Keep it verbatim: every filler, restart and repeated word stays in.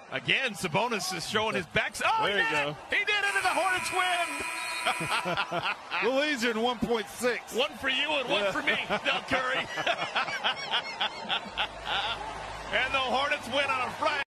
Again, Sabonis is showing his back. Oh, there he you did go. it! He did it, and the Hornets win. A little easier than one point six. One for you and one Yeah. for me, Del Curry. And the Hornets win on a Friday.